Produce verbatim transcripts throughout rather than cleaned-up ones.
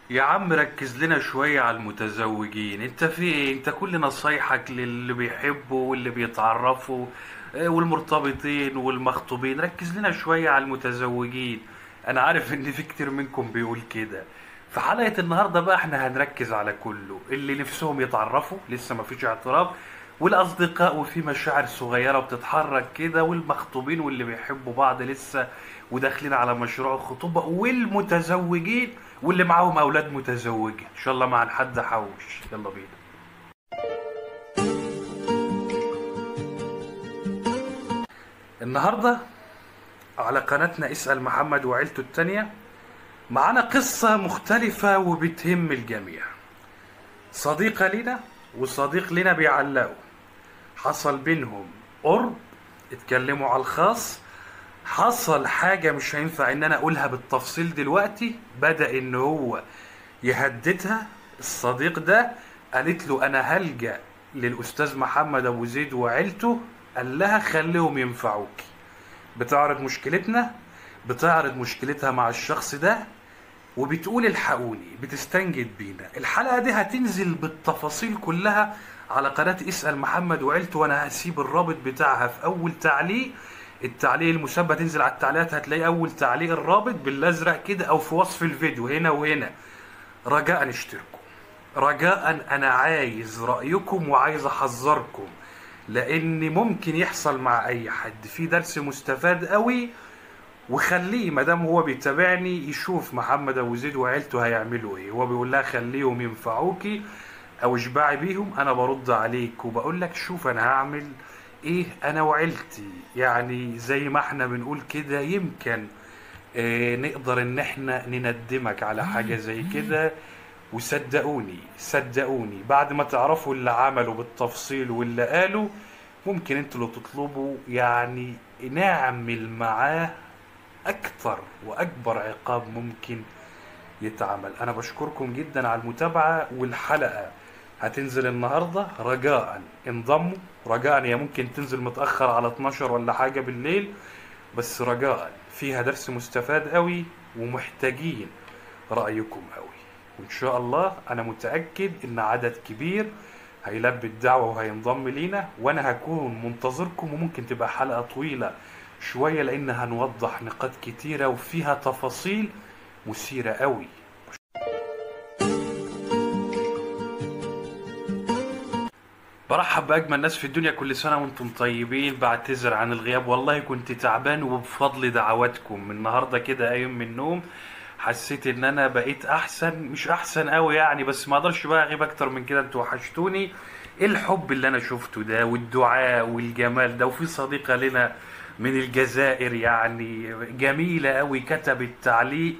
يا عم ركز لنا شوية على المتزوجين. انت في ايه؟ انت كل نصايحك للي بيحبوا واللي بيتعرفوا، اه، والمرتبطين والمخطوبين. ركز لنا شوية على المتزوجين. انا عارف ان في كتير منكم بيقول كده. في حلقة النهاردة بقى احنا هنركز على كله، اللي نفسهم يتعرفوا لسه ما فيش اعتراف، والاصدقاء وفي مشاعر صغيرة بتتحرك كده، والمخطوبين واللي بيحبوا بعض لسه وداخلين على مشروع الخطوبة، والمتزوجين واللي معاهم اولاد متزوجة ان شاء الله مع حد حوش. يلا بينا. النهاردة على قناتنا اسأل محمد وعيلته التانية معانا قصة مختلفة وبتهم الجميع. صديقة لنا وصديق لنا بيعلقوا، حصل بينهم قرب، اتكلموا على الخاص، حصل حاجة مش هينفع ان انا اقولها بالتفصيل دلوقتي، بدأ ان هو يهددها. الصديق ده قالت له انا هلجأ للاستاذ محمد ابو زيد وعيلته، قال لها خليهم ينفعوك. بتعرض مشكلتنا، بتعرض مشكلتها مع الشخص ده، وبتقول الحقوني، بتستنجد بينا. الحلقة دي هتنزل بالتفاصيل كلها على قناة اسأل محمد وعيلته، وانا هسيب الرابط بتاعها في اول تعليق. التعليق المثبت تنزل على التعليقات، هتلاقي اول تعليق الرابط بالازرق كده، او في وصف الفيديو هنا وهنا. رجاء اشتركوا، رجاء انا عايز رأيكم وعايز احذركم، لان ممكن يحصل مع اي حد. في درس مستفاد قوي، وخليه مادام هو بيتابعني يشوف محمد ابو زيد وعيلته هيعملوا ايه. هو بيقول لها خليهم ينفعوكي او اشبعي بيهم، انا برد عليك وبقول لك شوف انا هعمل ايه انا وعيلتي. يعني زي ما احنا بنقول كده، يمكن اه نقدر ان احنا نندمك على حاجة زي كده. وصدقوني صدقوني بعد ما تعرفوا اللي عملوا بالتفصيل واللي قالوا، ممكن انتوا اللي تطلبوا يعني نعمل معاه اكتر واكبر عقاب ممكن يتعمل. انا بشكركم جدا على المتابعة، والحلقة هتنزل النهاردة. رجاء انضموا، رجاء هي ممكن تنزل متأخر على اتناشر ولا حاجة بالليل، بس رجاء فيها درس مستفاد قوي، ومحتاجين رأيكم قوي. وان شاء الله انا متأكد ان عدد كبير هيلبي الدعوة وهينضم لينا، وانا هكون منتظركم. وممكن تبقى حلقة طويلة شوية لان هنوضح نقاط كتيرة وفيها تفاصيل مثيرة قوي. برحب بأجمل ناس في الدنيا، كل سنة وانتم طيبين. بعتذر عن الغياب، والله كنت تعبان، وبفضل دعواتكم من النهاردة كده قايم من النوم حسيت ان انا بقيت احسن. مش احسن قوي يعني، بس ما اقدرش بقى اغيب اكتر من كده. انتوا وحشتوني. ايه الحب اللي انا شفته ده والدعاء والجمال ده. وفي صديقة لنا من الجزائر يعني جميلة قوي كتبت تعليق،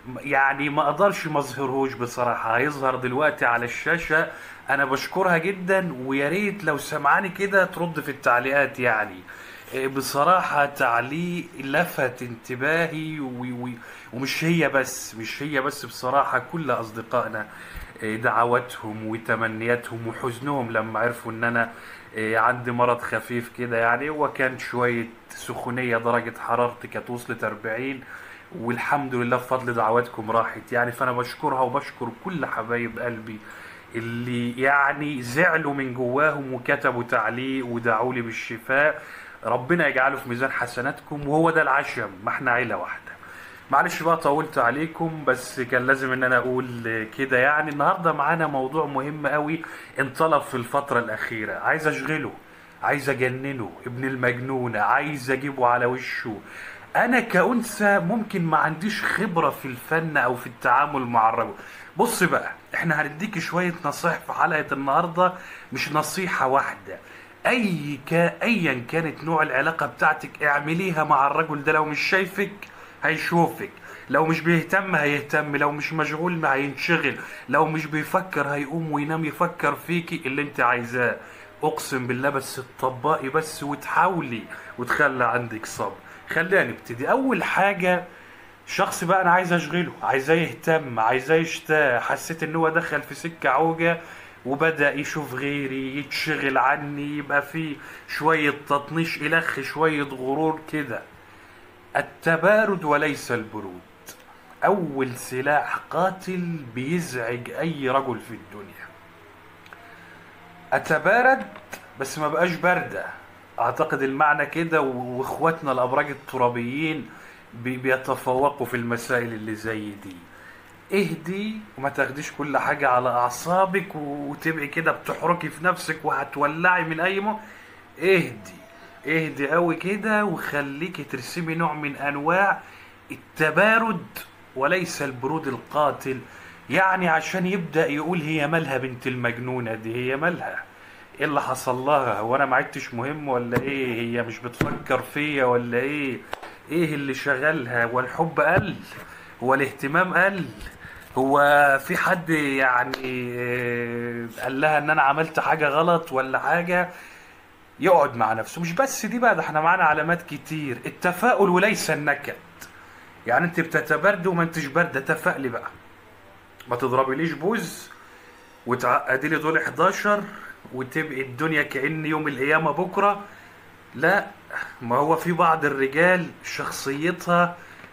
يعني ما اقدرش ما اظهرهوش بصراحة، هيظهر دلوقتي على الشاشة. انا بشكرها جدا، ويا ريت لو سمعاني كده ترد في التعليقات يعني. إيه، بصراحة تعليق لفت انتباهي و... و... ومش هي بس، مش هي بس بصراحة، كل اصدقائنا إيه، دعواتهم وتمنياتهم وحزنهم لما عرفوا ان انا إيه، عندي مرض خفيف كده. يعني هو كان شوية سخونية، درجة حرارتي كانت وصلت اربعين، والحمد لله بفضل دعواتكم راحت يعني. فانا بشكرها وبشكر كل حبايب قلبي اللي يعني زعلوا من جواهم وكتبوا تعليق ودعوا لي بالشفاء. ربنا يجعله في ميزان حسناتكم، وهو ده العشم، ما احنا عيلة واحدة. معلش بقى طولت عليكم، بس كان لازم ان انا اقول كده. يعني النهاردة معانا موضوع مهم قوي انطلب في الفترة الاخيرة، عايز اشغله، عايز اجننه، ابن المجنونة، عايز اجيبه على وشه. انا كأنثى ممكن ما عنديش خبرة في الفن او في التعامل مع الرجل. بص بقى، احنا هنديك شوية نصايح في حلقة النهاردة، مش نصيحة واحدة. اي كا ايا كانت نوع العلاقة بتاعتك اعمليها مع الرجل ده. لو مش شايفك هيشوفك، لو مش بيهتم هيهتم، لو مش مشغول ما هينشغل، لو مش بيفكر هيقوم وينام يفكر فيكي اللي انت عايزاه. اقسم بالله، بس تطبقي بس وتحاولي وتخلي عندك صبر. خلينا نبتدي. اول حاجة، شخص بقى انا عايز اشغله، عايزاه يهتم، عايزاه يشتاق. حسيت ان هو دخل في سكة عوجة وبدأ يشوف غيري، يتشغل عني، يبقى فيه شوية تطنيش إلخ، شوية غرور كده. التبارد وليس البرود. اول سلاح قاتل بيزعج اي رجل في الدنيا. اتبارد بس ما بقاش باردة. اعتقد المعنى كده، واخواتنا الابراج الترابيين بي- بيتفوقوا في المسائل اللي زي دي. اهدي وما تاخديش كل حاجة على اعصابك وتبقي كده بتحركي في نفسك وهتولعي من اي مو. اهدي، اهدي قوي كده وخليكي ترسمي نوع من انواع التبارد وليس البرود القاتل. يعني عشان يبدأ يقول هي مالها بنت المجنونة دي، هي مالها، ايه اللي حصل لها، هو انا ما عدتش مهم ولا ايه، هي مش بتفكر فيا ولا ايه، ايه اللي شغلها، هو الحب قل، هو الاهتمام قل، هو في حد يعني آه، قال لها ان انا عملت حاجة غلط ولا حاجة. يقعد مع نفسه. مش بس دي بقى، ده احنا معانا علامات كتير، التفاؤل وليس النكد. يعني انت بتتبرد وما انتش بارده، تفائلي بقى، ما تضربيليش بوز وتعقدي لي دول حداشر وتبقي الدنيا كأن يوم القيامة بكرة. لا، ما هو في بعض الرجال شخصيتها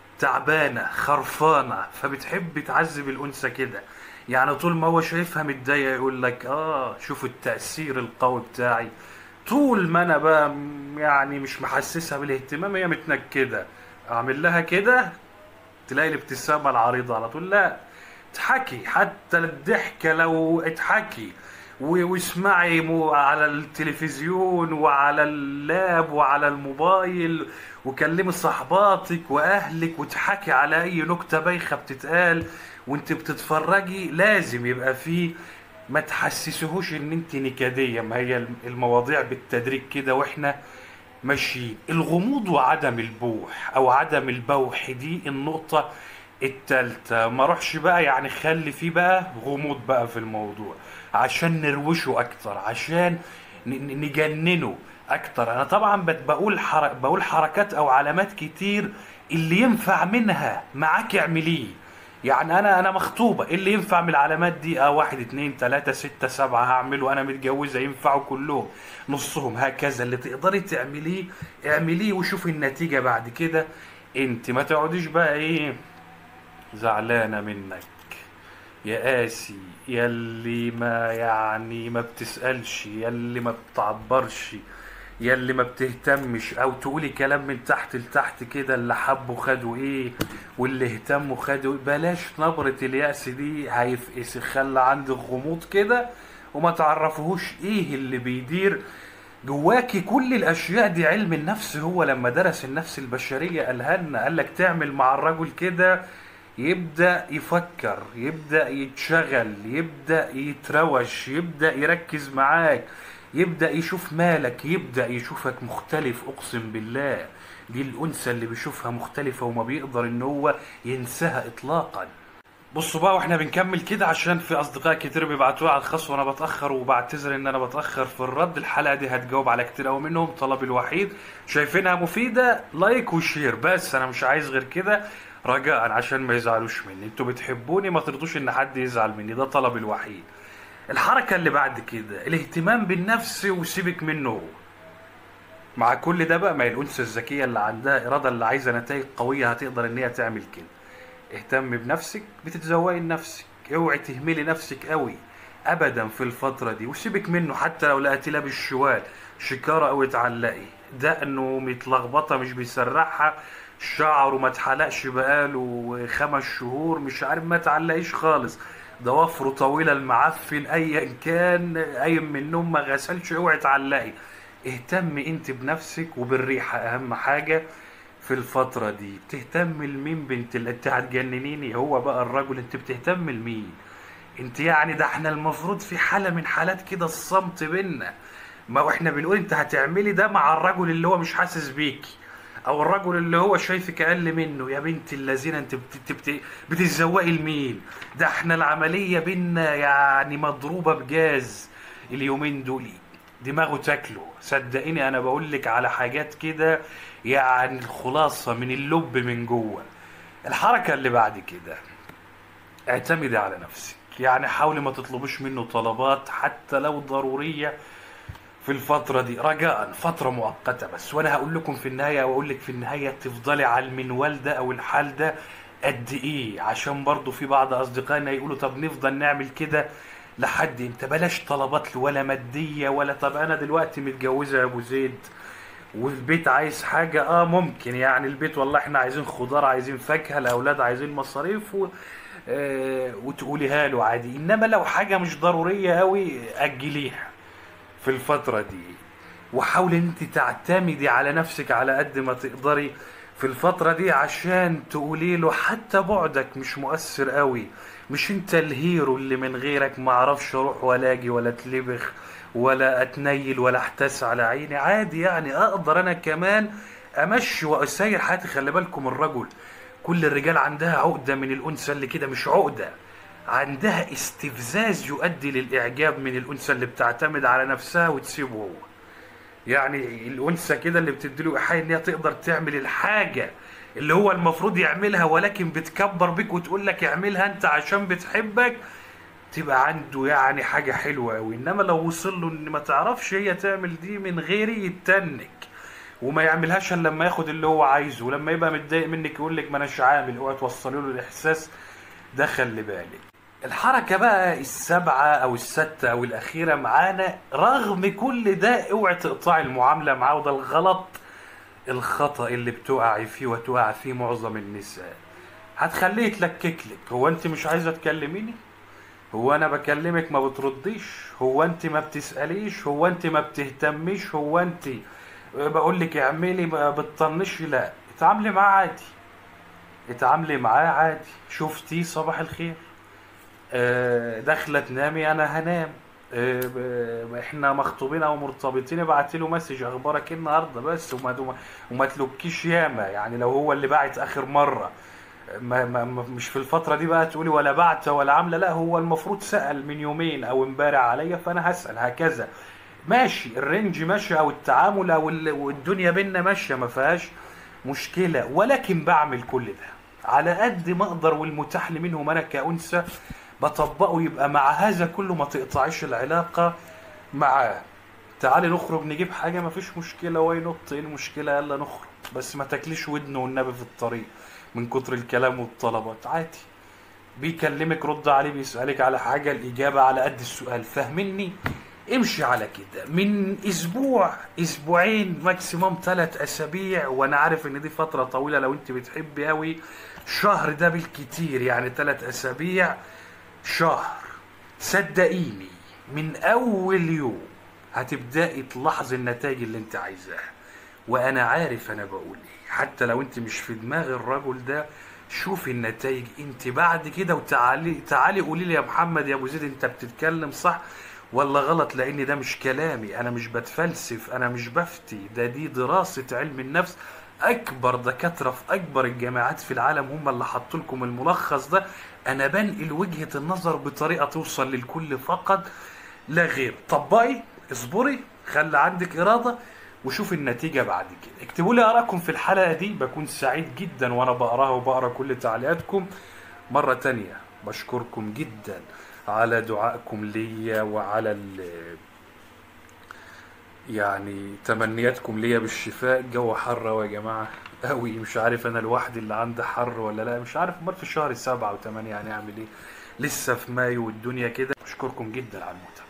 تعبانة خرفانة فبتحب تعذب الأنثى كده. يعني طول ما هو شايفها متضايقة يقول لك اه شوفوا التأثير القوي بتاعي. طول ما انا بقى م- يعني مش محسسها بالاهتمام هي متنكدة، اعمل لها كده تلاقي الابتسامة العريضة على طول. لا، اضحكي حتى الضحكة لو اضحكي و- واسمعي مو- على التلفزيون وعلى اللاب وعلى الموبايل وكلمي صحباتك واهلك وتحكي على اي نكتة بايخة بتتقال وانت بتتفرجي. لازم يبقى فيه، ما تحسسهوش ان انت نكدية. ما هي المواضيع بالتدريج كده واحنا ماشيين. الغموض وعدم البوح او عدم البوح دي النقطة التالتة. ما روحش بقى يعني خلي فيه بقى غموض بقى في الموضوع عشان نروشه اكتر، عشان ن- ن- نجننه اكتر. انا طبعا بت- بقول حرك بقول حركات او علامات كتير، اللي ينفع منها معاك اعمليه. يعني انا انا مخطوبه، ايه اللي ينفع من العلامات دي؟ اه واحد اتنين تلاته ستة سبعة هعمله. انا متجوزه ينفعوا كلهم نصهم، هكذا اللي تقدري تعمليه اعمليه وشوفي النتيجه بعد كده. انت ما تقعديش بقى ايه زعلانه منك يا قاسي، ياللي ما يعني ما بتسألش، ياللي ما بتعبرش، ياللي ما بتهتمش، او تقولي كلام من تحت لتحت كده، اللي حبوا خدوا ايه واللي اهتموا خدوا ايه. بلاش نبرة اليأس دي، هيفقس. خلى عندك غموض كده وما تعرفوهوش ايه اللي بيدير جواكي. كل الاشياء دي علم النفس هو لما درس النفس البشرية قالها لنا، قال لك تعمل مع الرجل كده يبدأ يفكر، يبدأ يتشغل، يبدأ يتروش، يبدأ يركز معاك، يبدأ يشوف مالك، يبدأ يشوفك مختلف. اقسم بالله دي الانثى اللي بيشوفها مختلفة وما بيقدر ان هو ينساها اطلاقا. بصوا بقى واحنا بنكمل كده، عشان في اصدقاء كتير بيبعتوا على الخاص وانا بتاخر وبعتذر ان انا بتاخر في الرد. الحلقه دي هتجاوب على كتير قوي منهم. طلبي الوحيد شايفينها مفيده لايك وشير بس، انا مش عايز غير كده رجاء عشان ما يزعلوش مني. انتوا بتحبوني ما ترضوش ان حد يزعل مني، ده طلبي الوحيد. الحركه اللي بعد كده الاهتمام بالنفس وسيبك منه هو. مع كل ده بقى، ما هي الانثى الذكيه اللي عندها اراده اللي عايزه نتائج قويه هتقدر ان هي تعمل كده. اهتم بنفسك، بتتزوقي لنفسك، اوعي تهملي نفسك قوي ابدا في الفتره دي وسيبك منه. حتى لو لقيتي لابس شوال شكاره او اتعلقي دقنه متلخبطه مش بيسرحها، شعره ما اتحلقش بقاله خمس شهور، مش عارف، ما تعلقيش خالص، ضوافره طويله المعفن ايا كان قايم من النوم ما غسلش، اوعي تعلقي. اهتمي انت بنفسك وبالريحه اهم حاجه في الفترة دي. بتهتم لمين بنت اللي انت هتجننيني؟ هو بقى الرجل انت بتهتم لمين؟ انت يعني ده احنا المفروض في حالة من حالات كده الصمت بينا. ما هو احنا بنقول انت هتعملي ده مع الرجل اللي هو مش حاسس بيكي، او الرجل اللي هو شايفك اقل منه. يا بنت اللذين انت بت- بت- بتتزوقي لمين؟ ده احنا العملية بينا يعني مضروبة بجاز اليومين دول، دماغه تاكله. صدقيني انا بقول لك على حاجات كده يعني الخلاصة من اللب من جوه. الحركة اللي بعد كده اعتمدي على نفسك. يعني حاولي ما تطلبوش منه طلبات حتى لو ضرورية في الفترة دي، رجاء فترة مؤقتة بس. وانا هقول لكم في النهاية واقول لك في النهاية تفضلي على المنوال ده او الحال ده قد ايه، عشان برضو في بعض اصدقائنا يقولوا طب نفضل نعمل كده لحد امتى؟ بلاش طلبات ولا مادية ولا طب انا دلوقتي متجوزة يا ابو زيد والبيت عايز حاجة، اه ممكن يعني البيت والله احنا عايزين خضار عايزين فاكهة الاولاد عايزين مصاريف و... آه وتقوليها له عادي. انما لو حاجة مش ضرورية قوي اجليها في الفترة دي، وحاولي ان انت تعتمدي على نفسك على قد ما تقدري في الفترة دي، عشان تقولي له حتى بعدك مش مؤثر قوي. مش انت الهيرو اللي من غيرك ما اعرفش اروح ولا اجي ولا اتلبخ ولا اتنيل ولا احتاس على عيني، عادي يعني اقدر انا كمان امشي واسير حياتي. خلي بالكم الرجل، كل الرجال عندها عقدة من الانثى اللي كده، مش عقدة، عندها استفزاز يؤدي للاعجاب من الانثى اللي بتعتمد على نفسها وتسيبه هو. يعني الانثى كده اللي بتديله ايحاء ان هي تقدر تعمل الحاجه اللي هو المفروض يعملها، ولكن بتكبر بيك وتقول لك اعملها انت عشان بتحبك، تبقى عنده يعني حاجه حلوه قوي. انما لو وصل له ان ما تعرفش هي تعمل دي من غيري يتنك وما يعملهاش الا لما ياخد اللي هو عايزه، ولما يبقى متضايق منك يقول لك ما اناش عامل، اوعى توصلي له الاحساس ده. خلي بالك. الحركة بقى السبعة أو الستة أو الأخيرة معانا، رغم كل ده اوعي تقطعي المعاملة معاه، وده الغلط الخطأ اللي بتقعي فيه وتقع فيه معظم النساء. هتخليه يتلككلك. هو أنت مش عايزة تكلميني؟ هو أنا بكلمك ما بترديش؟ هو أنت ما بتسأليش؟ هو أنت ما بتهتميش؟ هو أنت بقولك اعملي ما بتطنشي؟ لا، اتعاملي معاه عادي، اتعاملي معاه عادي. شفتي صباح الخير، آه، داخله تنامي انا هنام، آه، ب- احنا مخطوبين او مرتبطين، ابعتي له مسج اخبارك ايه النهارده بس، وما وما وما تلوكيش ياما. يعني لو هو اللي باعت اخر مره، ما ما ما- مش في الفتره دي بقى تقولي ولا بعت ولا عامله، لا هو المفروض سأل من يومين او امبارح عليا فانا هسأل هكذا. ماشي الرينج ماشي، او التعامل او ال- والدنيا بينا ماشيه ما فيهاش مشكله، ولكن بعمل كل ده على قد ما اقدر والمتاح لي منهم انا كأنثى بطبقه، يبقى مع هذا كله ما تقطعيش العلاقه معاه. تعالي نخرج نجيب حاجه مفيش مشكله، واي نط ايه المشكله، يلا نخرج، بس ما تاكليش ودنه والنبي في الطريق من كتر الكلام والطلبات. عادي بيكلمك رد عليه، بيسألك على حاجة الإجابة على قد السؤال، فاهمني؟ امشي على كده من أسبوع أسبوعين ماكسيموم ثلاث أسابيع، وأنا عارف إن دي فترة طويلة لو أنت بتحبي أوي. شهر ده بالكتير، يعني ثلاث أسابيع شهر. صدقيني من أول يوم هتبدأي تلاحظي النتائج اللي أنت عايزاها، وانا عارف انا بقول ايه. حتى لو انت مش في دماغ الرجل ده، شوفي النتائج انت بعد كده، وتعالي تعالي قولي لي يا محمد يا ابو زيد انت بتتكلم صح ولا غلط، لان ده مش كلامي، انا مش بتفلسف، انا مش بفتي، ده دي دراسة علم النفس. اكبر دكاترة في اكبر الجامعات في العالم هم اللي حطوا لكم الملخص ده. انا بنقل وجهة النظر بطريقة توصل للكل فقط لا غير. طبقي، اصبري، خلي عندك إرادة، وشوف النتيجة بعد كده. اكتبوا لي آراءكم في الحلقة دي، بكون سعيد جدا وأنا بقراها وبقرا كل تعليقاتكم. مرة تانية بشكركم جدا على دعائكم ليا وعلى ال يعني تمنياتكم ليا بالشفاء. الجو حر يا جماعة قوي، مش عارف أنا لوحدي اللي عندي حر ولا لا، مش عارف. امال في شهر سبعة وثمانية هنعمل إيه؟ لسه في مايو والدنيا كده. بشكركم جدا على المتابعة.